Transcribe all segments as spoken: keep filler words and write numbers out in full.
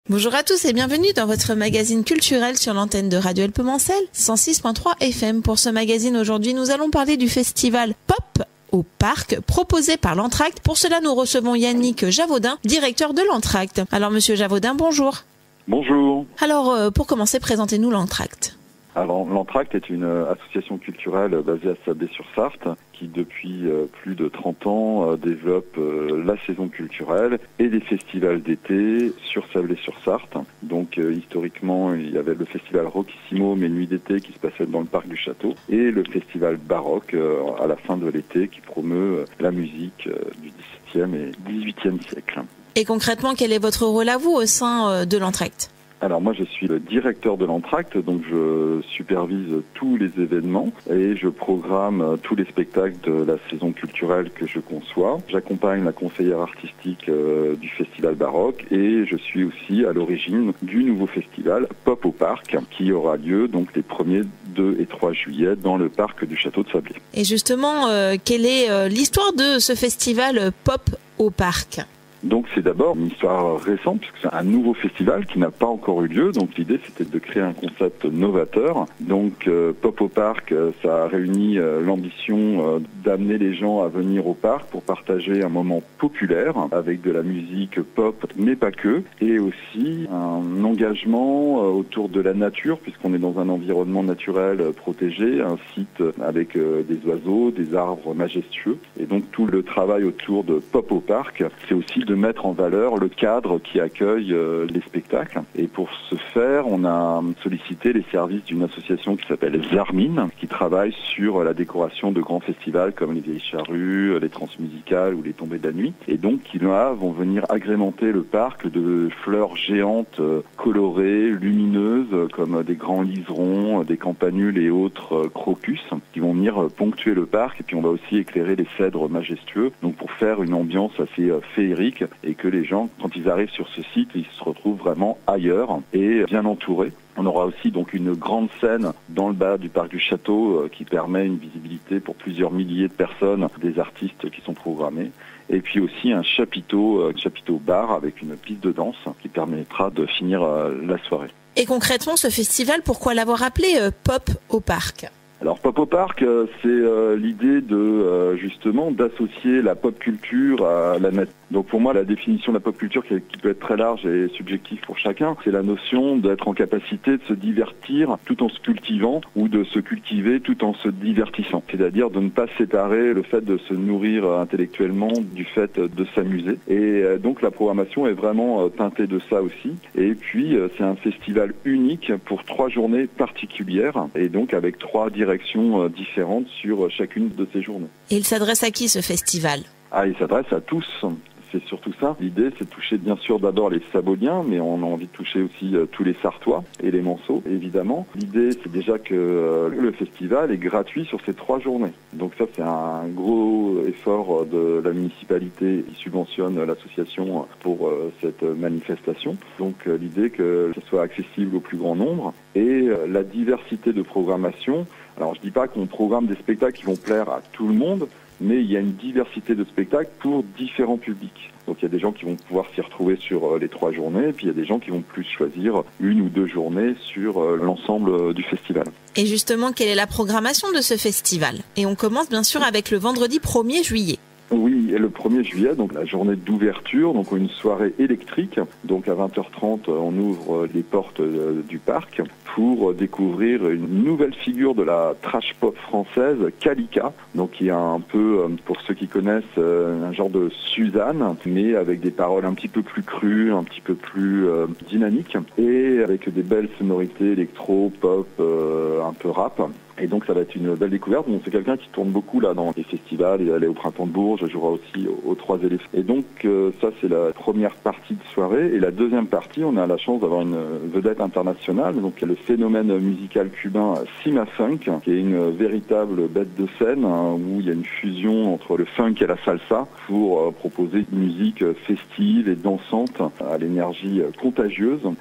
Bonjour à tous et bienvenue dans votre magazine culturel sur l'antenne de Radio Helpe-Mancel, cent six point trois F M. Pour ce magazine, aujourd'hui, nous allons parler du festival Pop au Parc, proposé par l'Entracte. Pour cela, nous recevons Yannick Javaudin, directeur de l'Entracte. Alors, monsieur Javaudin, bonjour. Bonjour. Alors, euh, pour commencer, présentez-nous l'Entracte. Alors, l'Entracte est une association culturelle basée à Sablé-sur-Sarthe qui, depuis euh, plus de trente ans, euh, développe euh, la saison culturelle et des festivals d'été sur Sablé-sur-Sarthe. Donc, euh, historiquement, il y avait le festival Rockissimo, mes nuits d'été, qui se passait dans le parc du château, et le festival Baroque euh, à la fin de l'été, qui promeut euh, la musique euh, du dix-septième et dix-huitième siècle. Et concrètement, quel est votre rôle à vous au sein euh, de l'Entracte ? Alors moi je suis le directeur de l'Entracte, donc je supervise tous les événements et je programme tous les spectacles de la saison culturelle que je conçois. J'accompagne la conseillère artistique euh, du festival Baroque et je suis aussi à l'origine du nouveau festival Pop au Parc qui aura lieu donc les premiers deux et trois juillet dans le parc du château de Sablé. Et justement, euh, quelle est euh, l'histoire de ce festival Pop au Parc ? Donc c'est d'abord une histoire récente puisque c'est un nouveau festival qui n'a pas encore eu lieu. Donc l'idée c'était de créer un concept novateur. Donc euh, Pop au Parc, euh, ça a réuni euh, l'ambition euh, d'amener les gens à venir au parc pour partager un moment populaire avec de la musique pop mais pas que. Et aussi un engagement euh, autour de la nature puisqu'on est dans un environnement naturel euh, protégé, un site avec euh, des oiseaux, des arbres majestueux. Et donc tout le travail autour de Pop au Parc, c'est aussi de de mettre en valeur le cadre qui accueille euh, les spectacles. Et pour ce faire, on a sollicité les services d'une association qui s'appelle Zarmine, qui travaille sur la décoration de grands festivals comme les Vieilles Charrues, les Transmusicales ou les Tombées de la Nuit. Et donc, qui là vont venir agrémenter le parc de fleurs géantes, euh, colorées, lumineuses, euh, comme des grands liserons, euh, des campanules et autres euh, crocus, qui vont venir euh, ponctuer le parc. Et puis, on va aussi éclairer les cèdres majestueux, donc pour faire une ambiance assez euh, féerique et que les gens, quand ils arrivent sur ce site, ils se retrouvent vraiment ailleurs et bien entourés. On aura aussi donc une grande scène dans le bas du parc du château euh, qui permet une visibilité pour plusieurs milliers de personnes, des artistes qui sont programmés. Et puis aussi un chapiteau, euh, chapiteau bar avec une piste de danse qui permettra de finir euh, la soirée. Et concrètement, ce festival, pourquoi l'avoir appelé euh, Pop au Parc ? Alors Pop au Parc, euh, c'est euh, l'idée de euh, justement d'associer la pop culture à la nature. Donc pour moi, la définition de la pop culture, qui, qui peut être très large et subjective pour chacun, c'est la notion d'être en capacité de se divertir tout en se cultivant ou de se cultiver tout en se divertissant. C'est-à-dire de ne pas séparer le fait de se nourrir intellectuellement du fait de s'amuser. Et euh, donc la programmation est vraiment euh, teintée de ça aussi. Et puis euh, c'est un festival unique pour trois journées particulières et donc avec trois directions différentes sur chacune de ces journées. Et il s'adresse à qui ce festival ? Ah, il s'adresse à tous. C'est surtout ça. L'idée, c'est de toucher bien sûr d'abord les Saboliens, mais on a envie de toucher aussi euh, tous les Sartois et les Manceaux, évidemment. L'idée, c'est déjà que euh, le festival est gratuit sur ces trois journées. Donc ça, c'est un gros effort de la municipalité qui subventionne l'association pour euh, cette manifestation. Donc euh, l'idée que ce soit accessible au plus grand nombre et euh, la diversité de programmation. Alors je dis pas qu'on programme des spectacles qui vont plaire à tout le monde, mais il y a une diversité de spectacles pour différents publics. Donc il y a des gens qui vont pouvoir s'y retrouver sur les trois journées, et puis il y a des gens qui vont plus choisir une ou deux journées sur l'ensemble du festival. Et justement, quelle est la programmation de ce festival ? Et on commence bien sûr avec le vendredi premier juillet. Oui, et le premier juillet, donc la journée d'ouverture, donc une soirée électrique. Donc à vingt heures trente, on ouvre les portes du parc pour découvrir une nouvelle figure de la trash pop française, Kalika, donc qui est un peu, pour ceux qui connaissent, un genre de Suzanne, mais avec des paroles un petit peu plus crues, un petit peu plus euh, dynamiques, et avec des belles sonorités électro, pop, euh, un peu rap. Et donc ça va être une belle découverte. Bon, c'est quelqu'un qui tourne beaucoup là dans les festivals, il est au Printemps de Bourges, je jouera aussi aux, aux Trois éléphants. Et donc euh, ça c'est la première partie de soirée. Et la deuxième partie, on a la chance d'avoir une vedette internationale, donc le phénomène musical cubain Cima Funk, qui est une véritable bête de scène, hein, où il y a une fusion entre le funk et la salsa pour euh, proposer une musique festive et dansante à l'énergie contagieuse.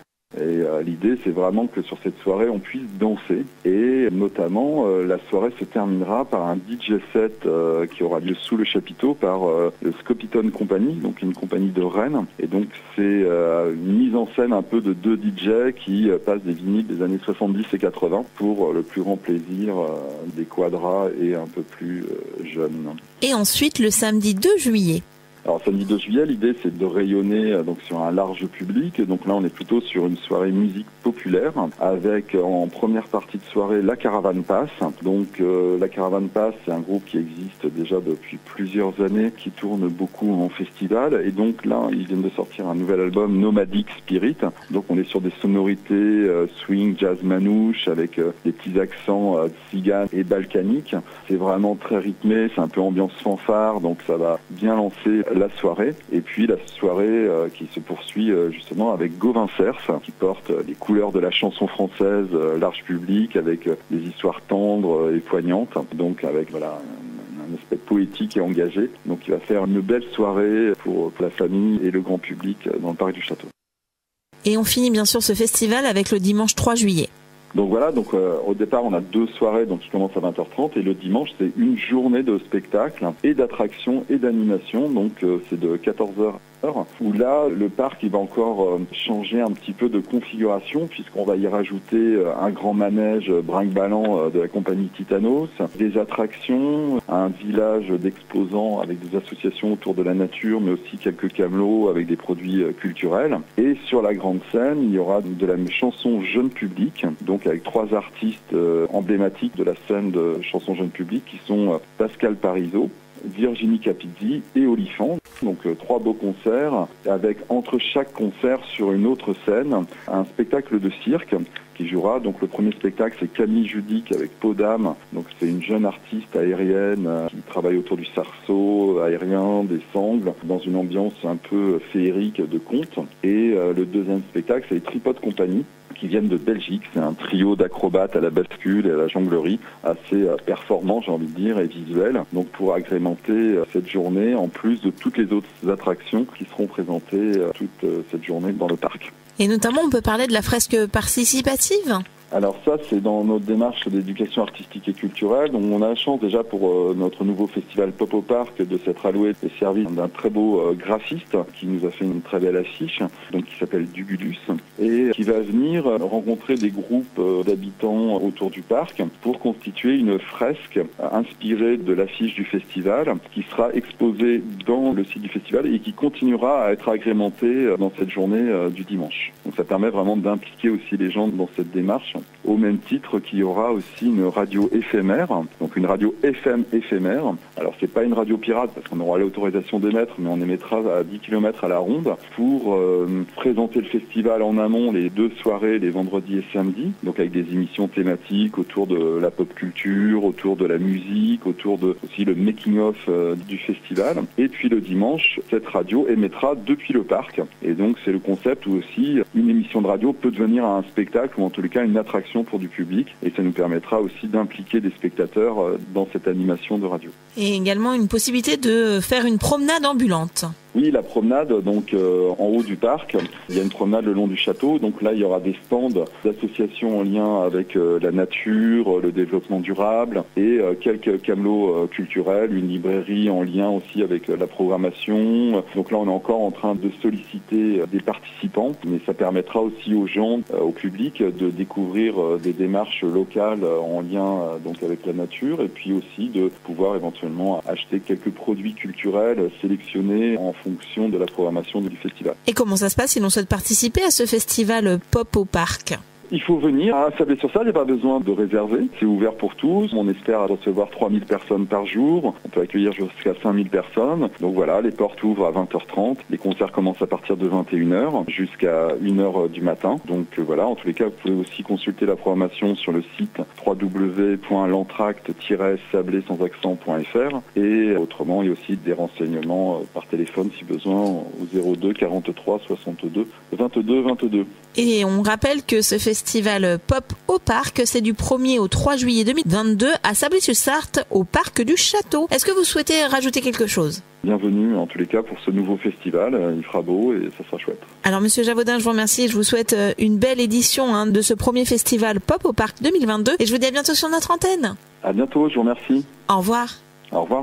Et euh, l'idée, c'est vraiment que sur cette soirée, on puisse danser. Et notamment, euh, la soirée se terminera par un D J set euh, qui aura lieu sous le chapiteau par euh, le Scopiton Company, donc une compagnie de Rennes. Et donc, c'est euh, une mise en scène un peu de deux D J qui euh, passent des vinyles des années soixante-dix et quatre-vingts pour euh, le plus grand plaisir euh, des quadras et un peu plus euh, jeunes. Et ensuite, le samedi deux juillet. Alors samedi deux juillet, l'idée c'est de rayonner euh, donc sur un large public. Donc là on est plutôt sur une soirée musique populaire avec en première partie de soirée la Caravane Pass. Donc euh, la Caravane Pass, c'est un groupe qui existe déjà depuis plusieurs années, qui tourne beaucoup en festival. Et donc là ils viennent de sortir un nouvel album, Nomadic Spirit. Donc on est sur des sonorités euh, swing, jazz manouche avec euh, des petits accents euh, tziganes et balkaniques. C'est vraiment très rythmé, c'est un peu ambiance fanfare, donc ça va bien lancer la soirée. Et puis la soirée euh, qui se poursuit euh, justement avec Gauvin Cerf qui porte euh, les couleurs de la chanson française euh, large public avec euh, des histoires tendres euh, et poignantes, donc avec voilà un, un aspect poétique et engagé. Donc il va faire une belle soirée pour, pour la famille et le grand public euh, dans le parc du château. Et on finit bien sûr ce festival avec le dimanche trois juillet. Donc voilà, donc euh, au départ on a deux soirées donc qui commencent à vingt heures trente et le dimanche c'est une journée de spectacle et d'attraction et d'animation, donc euh, c'est de quatorze heures où là le parc il va encore euh, changer un petit peu de configuration puisqu'on va y rajouter euh, un grand manège euh, brinque-ballant euh, de la compagnie Titanos, des attractions, un village d'exposants avec des associations autour de la nature mais aussi quelques camelots avec des produits euh, culturels. Et sur la grande scène il y aura de la chanson jeune public, donc avec trois artistes euh, emblématiques de la scène de chanson jeune public qui sont euh, Pascal Parizeau, Virginie Capizzi et Olifant. Donc euh, trois beaux concerts avec entre chaque concert sur une autre scène un spectacle de cirque qui jouera. Donc le premier spectacle c'est Camille Judic avec Peau d'âme. Donc c'est une jeune artiste aérienne euh, qui travaille autour du sarceau aérien, des sangles, dans une ambiance un peu féerique de conte. Et euh, le deuxième spectacle c'est les Tripod Company qui viennent de Belgique. C'est un trio d'acrobates à la bascule et à la jonglerie assez performant, j'ai envie de dire, et visuel. Donc pour agrémenter cette journée, en plus de toutes les autres attractions qui seront présentées toute cette journée dans le parc. Et notamment, on peut parler de la fresque participative ? Alors ça, c'est dans notre démarche d'éducation artistique et culturelle. Donc on a la chance déjà pour euh, notre nouveau festival Pop au Parc de s'être alloué et servi d'un très beau euh, graphiste qui nous a fait une très belle affiche, donc qui s'appelle Dugulus, et qui va venir rencontrer des groupes euh, d'habitants autour du parc pour constituer une fresque inspirée de l'affiche du festival qui sera exposée dans le site du festival et qui continuera à être agrémentée dans cette journée euh, du dimanche. Donc ça permet vraiment d'impliquer aussi les gens dans cette démarche. Au même titre qu'il y aura aussi une radio éphémère, donc une radio F M éphémère. Alors c'est pas une radio pirate parce qu'on aura l'autorisation d'émettre, mais on émettra à dix kilomètres à la ronde pour euh, présenter le festival en amont les deux soirées, les vendredis et samedis, donc avec des émissions thématiques autour de la pop culture, autour de la musique, autour de aussi le making of euh, du festival. Et puis le dimanche, cette radio émettra depuis le parc. Et donc c'est le concept où aussi une émission de radio peut devenir un spectacle ou en tous les cas une attraction pour du public, et ça nous permettra aussi d'impliquer des spectateurs dans cette animation de radio. Et également une possibilité de faire une promenade ambulante. Oui, la promenade, donc euh, en haut du parc, il y a une promenade le long du château. Donc là, il y aura des stands d'associations en lien avec euh, la nature, le développement durable et euh, quelques camelots euh, culturels, une librairie en lien aussi avec euh, la programmation. Donc là, on est encore en train de solliciter euh, des participants, mais ça permettra aussi aux gens, euh, au public, de découvrir euh, des démarches locales euh, en lien euh, donc avec la nature et puis aussi de pouvoir éventuellement acheter quelques produits culturels sélectionnés en fonction de la programmation du festival. Et comment ça se passe si l'on souhaite participer à ce festival Pop au Parc ? Il faut venir à Sablé-sur-Sarthe, il n'y a pas besoin de réserver, c'est ouvert pour tous. On espère recevoir trois mille personnes par jour, on peut accueillir jusqu'à cinq mille personnes. Donc voilà, les portes ouvrent à vingt heures trente, les concerts commencent à partir de vingt et une heures jusqu'à une heure du matin. Donc voilà, en tous les cas, vous pouvez aussi consulter la programmation sur le site w w w point l'entracte tiret sablé sans accent point f r et autrement, il y a aussi des renseignements par téléphone si besoin au zéro deux quarante-trois soixante-deux vingt-deux vingt-deux. Et on rappelle que ce festival festival Pop au Parc. C'est du premier au trois juillet deux mille vingt-deux à Sablé-sur-Sarthe au Parc du Château. Est-ce que vous souhaitez rajouter quelque chose ? Bienvenue en tous les cas pour ce nouveau festival, il fera beau et ça sera chouette. Alors Monsieur Javaudin, je vous remercie et je vous souhaite une belle édition hein, de ce premier festival Pop au Parc deux mille vingt-deux et je vous dis à bientôt sur notre antenne. À bientôt, je vous remercie. Au revoir. Au revoir.